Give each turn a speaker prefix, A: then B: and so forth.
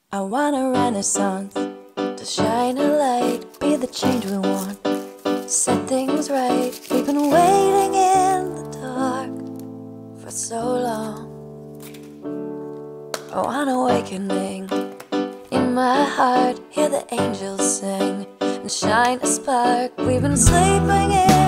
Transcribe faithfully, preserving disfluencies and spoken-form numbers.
A: I want a renaissance to shine a light, be the change we want, set things right. We've been waiting in the dark for so long. I want awakening in my heart, hear the angels sing and shine a spark. We've been sleeping in